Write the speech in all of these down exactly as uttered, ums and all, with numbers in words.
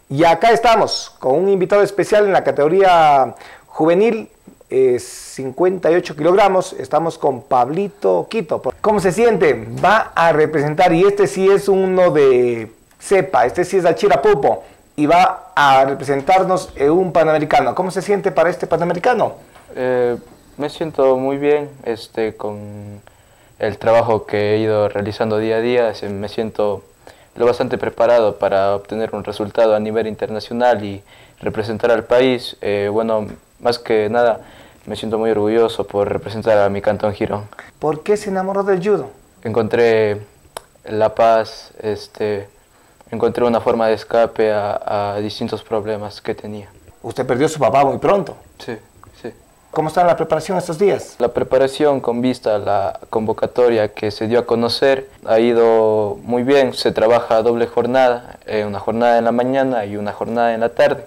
Y acá estamos con un invitado especial en la categoría juvenil, eh, cincuenta y ocho kilogramos. Estamos con Pablito Quito. ¿Cómo se siente? Va a representar, y este sí es uno de cepa, este sí es Achirapupo, y va a representarnos en un Panamericano. ¿Cómo se siente para este Panamericano? Eh, me siento muy bien este, con el trabajo que he ido realizando día a día. Me siento lo bastante preparado para obtener un resultado a nivel internacional y representar al país. Eh, bueno, más que nada me siento muy orgulloso por representar a mi cantón Girón. ¿Por qué se enamoró del judo? Encontré la paz, este, encontré una forma de escape a, a distintos problemas que tenía. Usted perdió a su papá muy pronto. Sí, sí. ¿Cómo está la preparación estos días? La preparación con vista a la convocatoria que se dio a conocer ha ido muy bien. Se trabaja a doble jornada, eh, una jornada en la mañana y una jornada en la tarde.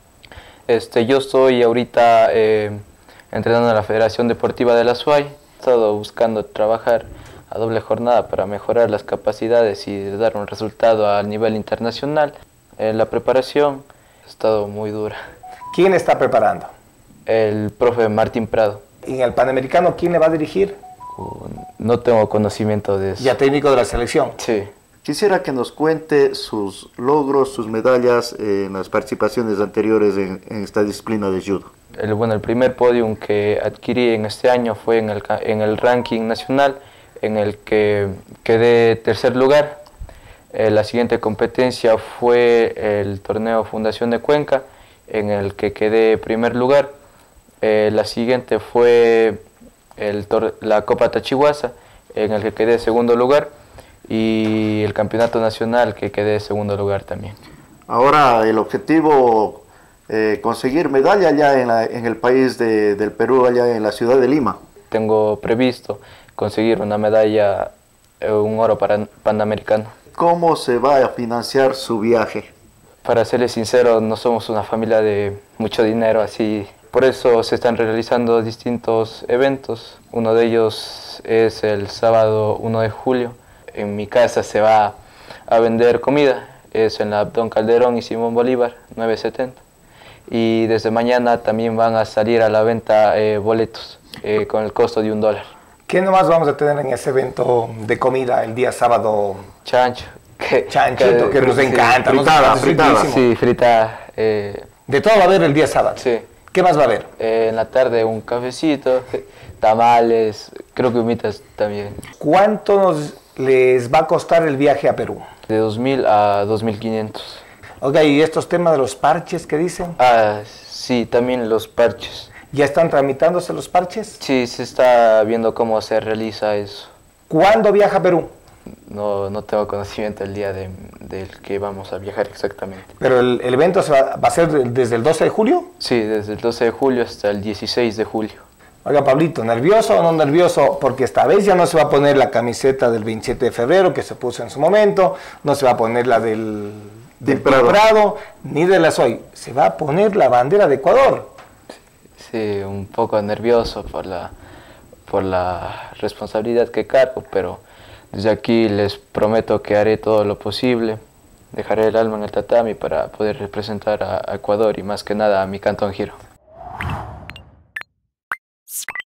Este, yo estoy ahorita eh, entrenando en la Federación Deportiva de la SUAY. He estado buscando trabajar a doble jornada para mejorar las capacidades y dar un resultado a nivel internacional. Eh, la preparación ha estado muy dura. ¿Quién está preparando? El profe Martín Prado. ¿Y en el Panamericano quién le va a dirigir? Uh, no tengo conocimiento de eso. ¿Ya técnico de la selección? Sí. Quisiera que nos cuente sus logros, sus medallas en las participaciones anteriores en, en esta disciplina de judo. El, bueno, el primer podium que adquirí en este año fue en el, en el ranking nacional, en el que quedé tercer lugar. Eh, la siguiente competencia fue el torneo Fundación de Cuenca, en el que quedé primer lugar. Eh, la siguiente fue el la Copa Tachihuasa, en el que quedé segundo lugar, y el Campeonato Nacional, que quedé segundo lugar también. Ahora el objetivo, eh, conseguir medalla allá en, la, en el país de, del Perú, allá en la ciudad de Lima. Tengo previsto conseguir una medalla, eh, un oro para Panamericano. ¿Cómo se va a financiar su viaje? Para serles sincero, no somos una familia de mucho dinero, así. Por eso se están realizando distintos eventos. Uno de ellos es el sábado uno de julio. En mi casa se va a vender comida. Es en la Don Calderón y Simón Bolívar, nueve setenta. Y desde mañana también van a salir a la venta eh, boletos eh, con el costo de un dólar. ¿Qué nomás vamos a tener en ese evento de comida el día sábado? Chancho. Que, Chanchito, que, que nos encanta. Fritada, nos fritada. Sí, frita. Eh, de todo va a haber el día sábado. Sí. ¿Qué más va a haber? Eh, en la tarde un cafecito, tamales, creo que humitas también. ¿Cuánto nos les va a costar el viaje a Perú? De dos mil a dos mil quinientos. Ok, ¿y estos temas de los parches que dicen? Ah, sí, también los parches. ¿Ya están tramitándose los parches? Sí, se está viendo cómo se realiza eso. ¿Cuándo viaja a Perú? No, no tengo conocimiento el día de, del que vamos a viajar exactamente. ¿Pero el, el evento se va, va a ser desde el doce de julio? Sí, desde el doce de julio hasta el dieciséis de julio. Oiga, Pablito, ¿nervioso o no nervioso? Porque esta vez ya no se va a poner la camiseta del veintisiete de febrero que se puso en su momento, no se va a poner la del, del Prado. Prado, ni de la SUAY. Se va a poner la bandera de Ecuador. Sí, un poco nervioso por la, por la responsabilidad que cargo, pero desde aquí les prometo que haré todo lo posible. Dejaré el alma en el tatami para poder representar a Ecuador y más que nada a mi cantón Girón.